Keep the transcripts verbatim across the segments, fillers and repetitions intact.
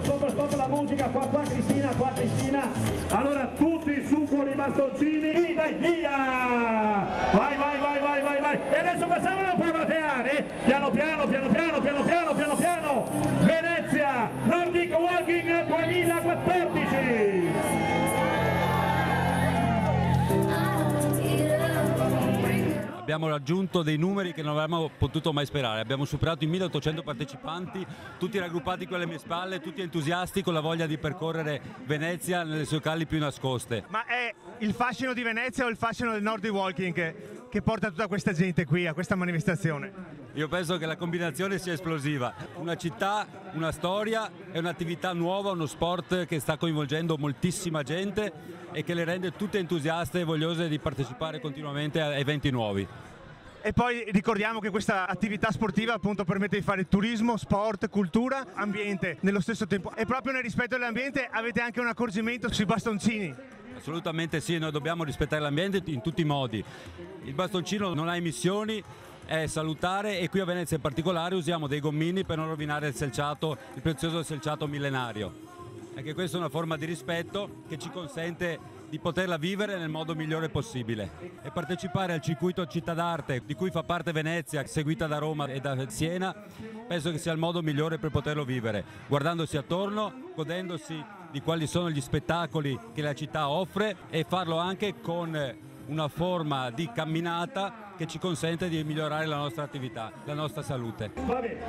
stop, stop la musica, qua, qua Cristina, qua Cristina. Allora tutti su con i bastoncini, vai via! Vai, vai, vai, vai, vai, vai! E adesso facciamo una prova teare, piano piano, piano piano, piano piano, piano piano! Venezia, Nordic Walking duemilaquattordici! Abbiamo raggiunto dei numeri che non avremmo potuto mai sperare, abbiamo superato i milleottocento partecipanti, tutti raggruppati qui alle mie spalle, tutti entusiasti con la voglia di percorrere Venezia nelle sue calli più nascoste. Ma è il fascino di Venezia o il fascino del Nordic Walking che, che porta tutta questa gente qui a questa manifestazione? Io penso che la combinazione sia esplosiva, una città, una storia e un'attività nuova, uno sport che sta coinvolgendo moltissima gente e che le rende tutte entusiaste e vogliose di partecipare continuamente a eventi nuovi. E poi ricordiamo che questa attività sportiva appunto permette di fare turismo, sport, cultura, ambiente nello stesso tempo. E proprio nel rispetto dell'ambiente avete anche un accorgimento sui bastoncini. Assolutamente sì, noi dobbiamo rispettare l'ambiente in tutti i modi. Il bastoncino non ha emissioni, è salutare e qui a Venezia in particolare usiamo dei gommini per non rovinare il selciato, il prezioso selciato millenario. Anche questa è una forma di rispetto che ci consente di poterla vivere nel modo migliore possibile e partecipare al circuito Città d'Arte di cui fa parte Venezia, seguita da Roma e da Siena, penso che sia il modo migliore per poterlo vivere, guardandosi attorno, godendosi di quali sono gli spettacoli che la città offre e farlo anche con una forma di camminata che ci consente di migliorare la nostra attività, la nostra salute. Va bene.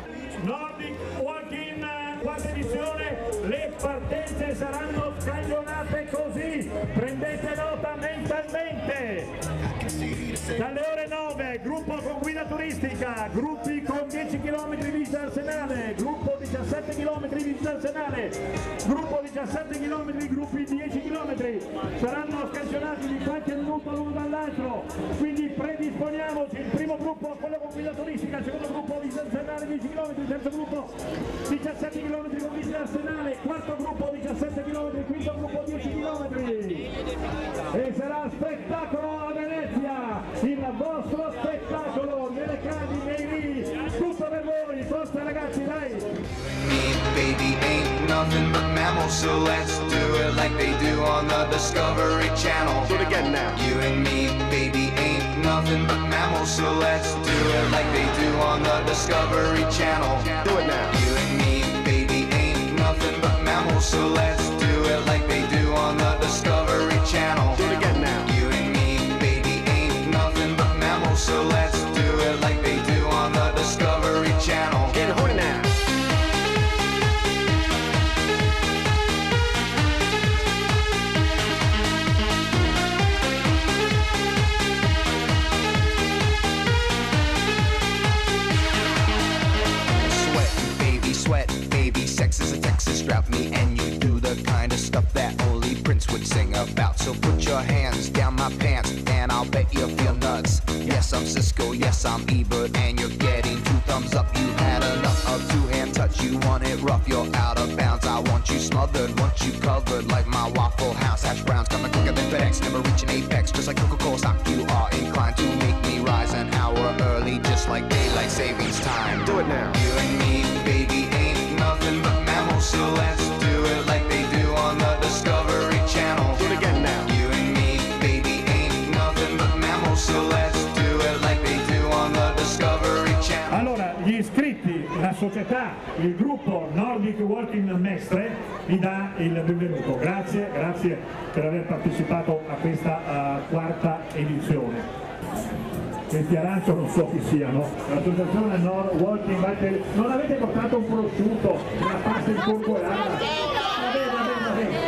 Nordic Walking, quarta edizione, le partenze saranno scaglionate così, prendete nota mentalmente. Dalle ore nove, gruppo con guida turistica, gruppi con dieci chilometri di visita arsenale, gruppo diciassette chilometri di visita arsenale, gruppo diciassette chilometri, gruppi dieci chilometri, saranno scaglionati di qualche minuto l'uno dall'altro, quindi predisponiamoci, il primo gruppo quello con guida turistica, il secondo gruppo visita arsenale dieci chilometri, il terzo gruppo diciassette chilometri con visita arsenale, quarto gruppo diciassette chilometri, quinto gruppo dieci chilometri e sarà spettacolo a Venezia, il vostro spettacolo nelle calli, nei lì, tutto per voi, forza ragazzi, dai! Me, baby, ain't nothing but mammals, so let's do it like they do on the Discovery Channel. Do it again now. You and me, baby, ain't nothing but mammals, so let's do it like they do on the Discovery Channel. Do it now. You and me, baby, ain't nothing but mammals, so let's do it like they do on the Discovery Channel. Do it again now. You and me, baby, ain't nothing but mammals, so let's do it like they do on the Discovery Channel. Get horny now. Sweat, baby, sex is a Texas drought. Me and you do the kind of stuff that only Prince would sing about. So put your hands down my pants and I'll bet you'll feel nuts. Yes, I'm Cisco, yes, I'm Ebert, and you're getting two thumbs up. You've had enough of two-hand touch. You want it rough, you're out of bounds. I want you smothered, want you covered like my Waffle House hash browns. Coming quicker than FedEx, never reaching apex. Just like Coca-Cola stock, you are inclined to make me rise an hour early, just like daylight savings time. Do it now. You and me, baby, ain't nothing but mammals, so let's do it like they do on the Discovery Channel. Do it again now. You and me, baby, ain't nothing but mammals, so let's do it like they do on the Discovery Channel. Allora, gli iscritti, la società, il gruppo Nordic Walking Mestre vi dà il benvenuto. Grazie, grazie per aver partecipato a questa uh, quarta edizione. Questi arancio non so chi siano, l'associazione Nord Walking Walking, non avete portato un prosciutto, una pasta incorporata? Va bene, va bene, va bene.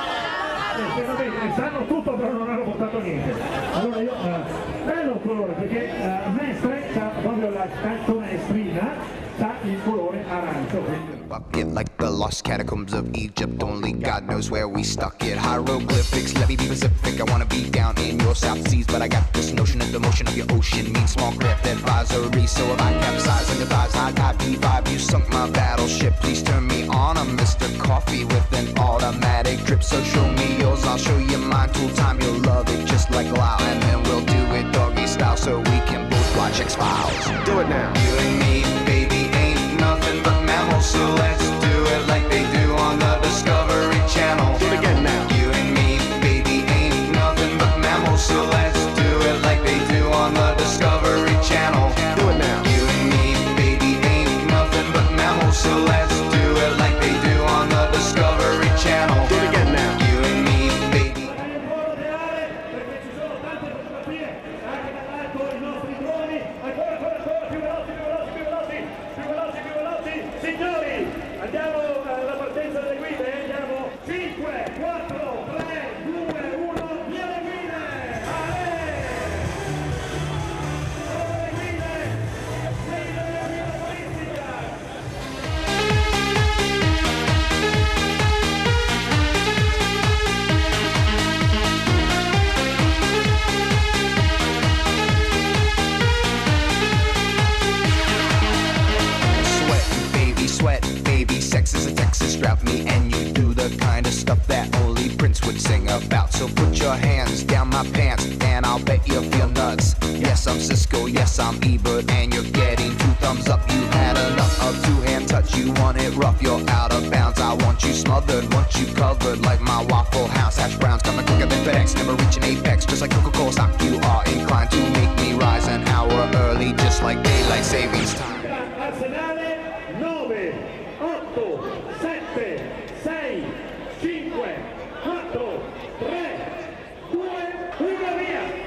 Eh, va bene, sanno tutto però non hanno portato niente. Allora io, uh, bello il colore perché uh, Mestre ha proprio la canzonestrina, sa il colore arancio. Quindi... Bucket like the lost catacombs of Egypt. Only God knows where we stuck it. Hieroglyphics, let me be Pacific. I wanna be down in your South Seas, but I got this notion of the motion of your ocean means small craft advisory. So if I capsize on your thighs, high tide B five, you sunk my battleship. Please turn me on. I'm Mister Coffee with an automatic drip. So show me yours, I'll show you mine. Tool time, you'll love it just like Lyle, and then we'll do it doggy style so we can both watch X-Files. Do it now. You and me, baby, ain't nothing but mammals, so let's do it like they do your hands down my pants and I'll bet you feel nuts. Yes, I'm Cisco, yes, I'm Ebert, and you're getting two thumbs up. You had enough of two-hand touch, you want it rough, you're out of bounds. I want you smothered, want you covered like my Waffle House. Hash browns coming quicker than FedEx, never reaching apex, just like Coca-Cola stock. You are inclined to make me rise an hour early, just like daylight savings time. Arsenale nove, otto, sette, sei, cinque, quattro, tre, due, uno, via!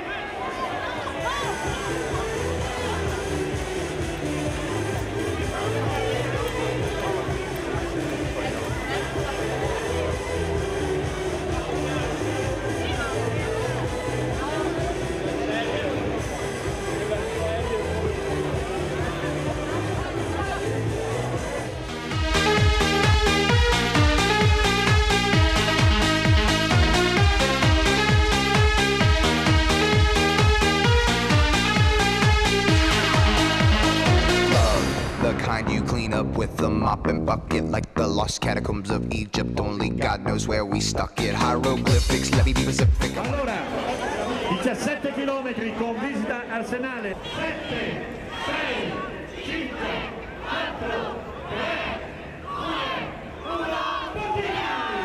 You clean up with the mop and bucket like the lost catacombs of Egypt. Only God knows where we stuck it. Hieroglyphics, let me be specific. Allora, diciassette chilometri con visita Arsenale. sette, sei, cinque, quattro, tre, due, uno, partita!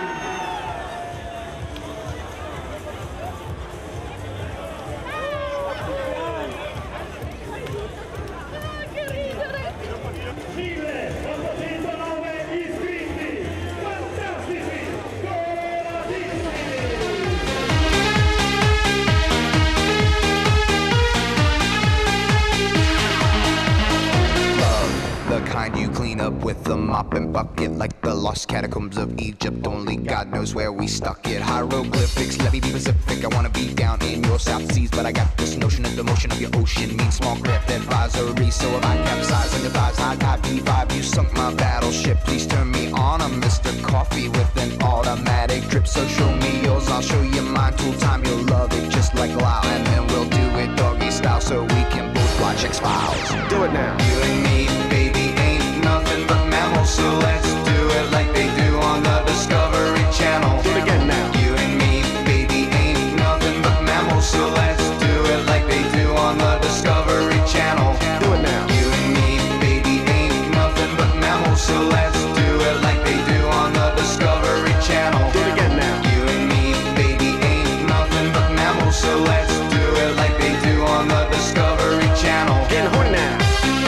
You clean up with the mop and bucket like the lost catacombs of Egypt. Only God knows where we stuck it. Hieroglyphics, let me be specific. I wanna be down in your South Seas, but I got this notion that the motion of your ocean means small craft advisory. So if I capsize on your thighs, high high B five, you sunk my battleship. Please turn me on. I'm Mister Coffee with an automatic drip. So show me yours, I'll show you mine. Tool time, you'll love it just like Lao, and then we'll do it doggy style so we can both watch X-Files. Do it now. You and me, baby, ain't nothing but mammals, so let's do it like they do on the Discovery Channel. Do it again now. You and me, baby, ain't nothing but mammals, so let's do it like they do on the Discovery Channel. Do it now. You and me, baby, ain't nothing but mammals, so let's do it like they do on the Discovery Channel. Do it again now. You and me, baby, ain't nothing but mammals, so let's do it like they do on the Discovery Channel. Getting horny now.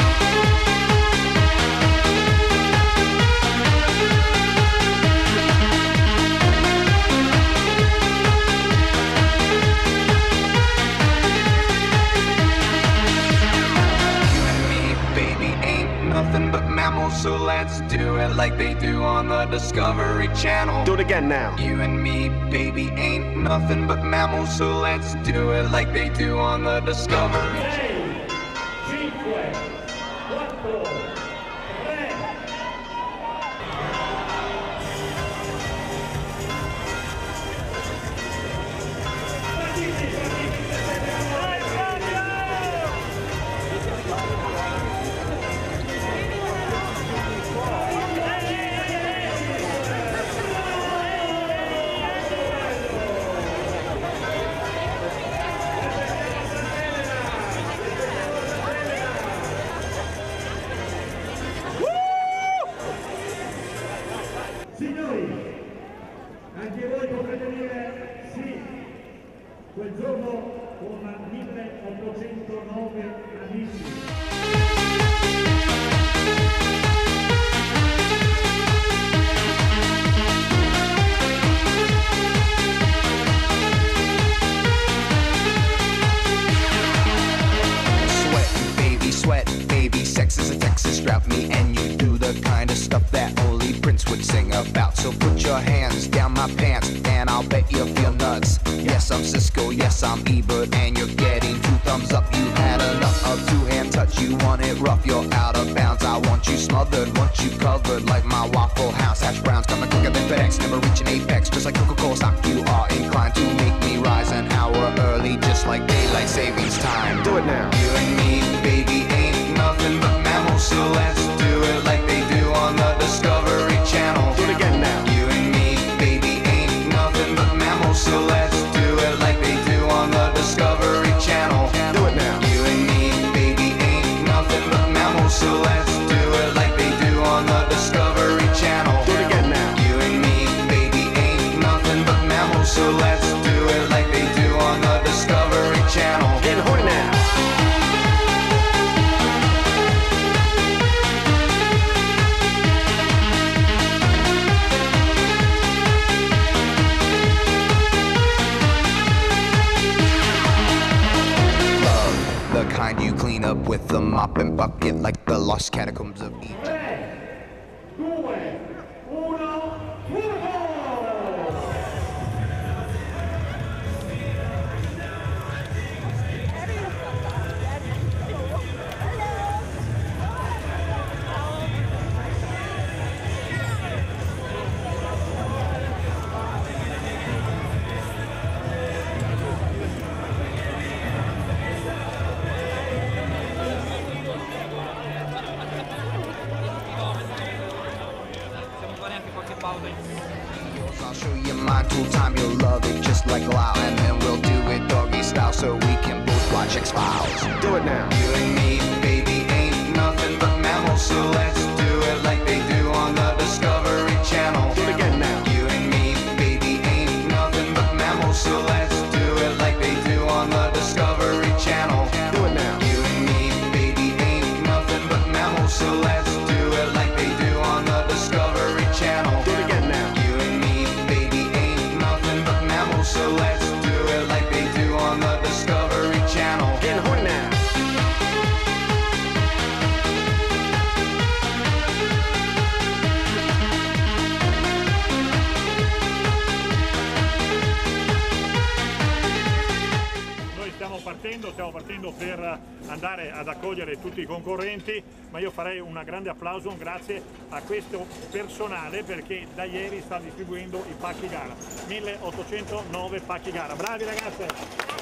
So let's do it like they do on the Discovery Channel. Do it again now. You and me, baby, ain't nothing but mammals, so let's do it like they do on the Discovery Channel. cinque, quattro, tre. Signori, anche voi potrete dire sì, quel giorno con milleottocentonove amici. Sex is a Texas drought, me and you do the kind of stuff that only Prince would sing about. So put your hands down my pants and I'll bet you feel nuts. Yes, I'm Cisco, yes, I'm Ebert, and you're getting two thumbs up. You had enough of two-hand touch, you want it rough, you're out of bounds. I want you smothered, want you covered like my Waffle House. Hash browns coming quicker than FedEx, never reaching apex, just like Coca-Cola stock. You are inclined to make me rise an hour early, just like daylight savings time. Do it now. You and me, baby, ain't nothing but mammals, so let's do it like they do on the Discovery Channel. Do it again now. You and me, baby, ain't nothing but mammals, so let's do it like with the mop and bucket like the lost catacombs of Egypt. tre, due, uno, fuoco! I'll show you my tool time, you'll love it just like Lao. And then we'll do it doggy style so we can both watch X-Files. Do it now. You and me, baby, ain't nothing but mammals, so let's do it like they do on the Discovery Channel. Do it again now. You and me, baby, ain't nothing but mammals, so let's do it like they do on the Discovery Channel. Do it now. You and me, baby, ain't nothing but mammals, so let's do it like they do on the Discovery Channel. Do it again now. So let's do it like they do on the Discovery Channel. Get horny now. Noi stiamo partendo, stiamo partendo per andare ad accogliere tutti i concorrenti, ma io farei un grande applauso, un grazie a questo personale perché da ieri sta distribuendo i pacchi gara, milleottocentonove pacchi gara. Bravi ragazzi!